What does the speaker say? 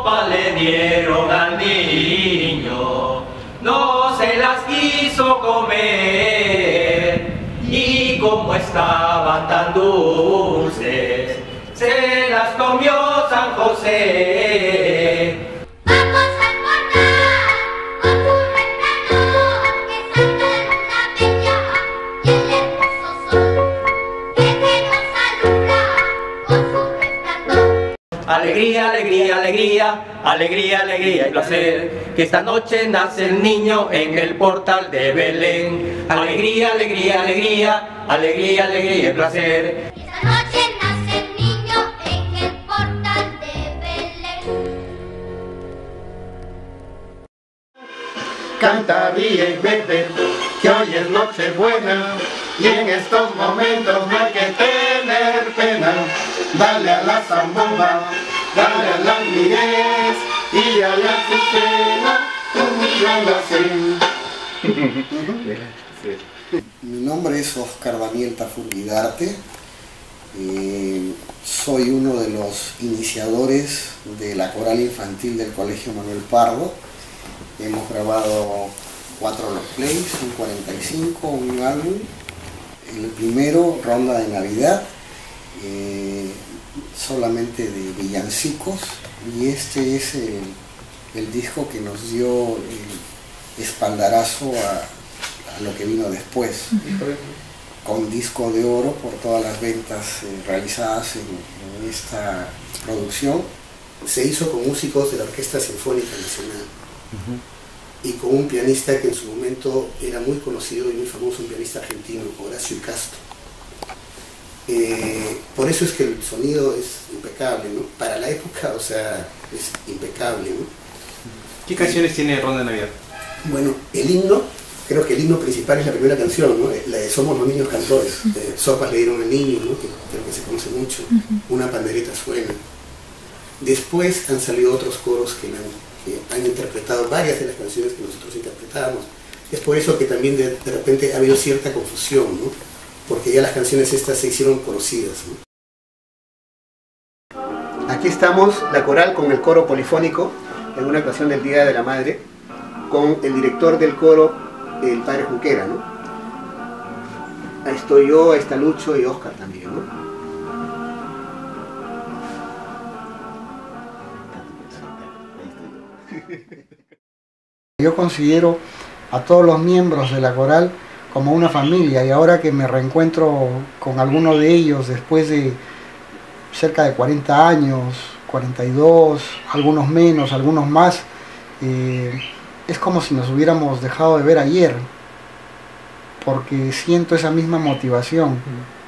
sopa le dieron al niño, no se las quiso comer, y como estaban tan dulces, se las comió San José. Alegría, alegría, alegría, alegría, alegría y placer, que esta noche nace el niño en el portal de Belén. Alegría, alegría, alegría, alegría, alegría y placer. Esta noche nace el niño en el portal de Belén. Canta, ríe y bebe, que hoy es Nochebuena, y en estos momentos no hay que tener pena. Dale a la zambomba, dale a la mirez, y a la azucena, Mi nombre es Oscar Daniel Tafur Vidarte. Soy uno de los iniciadores de la coral infantil del Colegio Manuel Pardo. Hemos grabado 4 long plays, un 45, un álbum. El primero, Ronda de Navidad, solamente de villancicos, y este es el disco que nos dio el espaldarazo a lo que vino después, con disco de oro por todas las ventas realizadas en esta producción. Se hizo con músicos de la Orquesta Sinfónica Nacional y con un pianista que en su momento era muy conocido y muy famoso, un pianista argentino, Horacio Castro. Por eso es que el sonido es impecable, ¿no? Para la época, o sea, es impecable, ¿no? ¿Qué canciones tiene Ronda de Navidad? Bueno, el himno, creo que el himno principal es la primera canción, ¿no? La de Somos los Niños Cantores. Sopas le dieron al niño, ¿no? Que creo que se conoce mucho. Una pandereta suena. Después han salido otros coros que han interpretado varias de las canciones que nosotros interpretábamos. Es por eso que también de repente ha habido cierta confusión, ¿no? Porque ya las canciones estas se hicieron conocidas, ¿no? Aquí estamos, la coral con el coro polifónico, en una ocasión del Día de la Madre, con el director del coro, el padre Junquera, ¿no? Ahí estoy yo, ahí está Lucho y Oscar también, ¿no? Yo considero a todos los miembros de la coral como una familia, y ahora que me reencuentro con alguno de ellos después de cerca de 40 años, 42, algunos menos, algunos más, es como si nos hubiéramos dejado de ver ayer, porque siento esa misma motivación.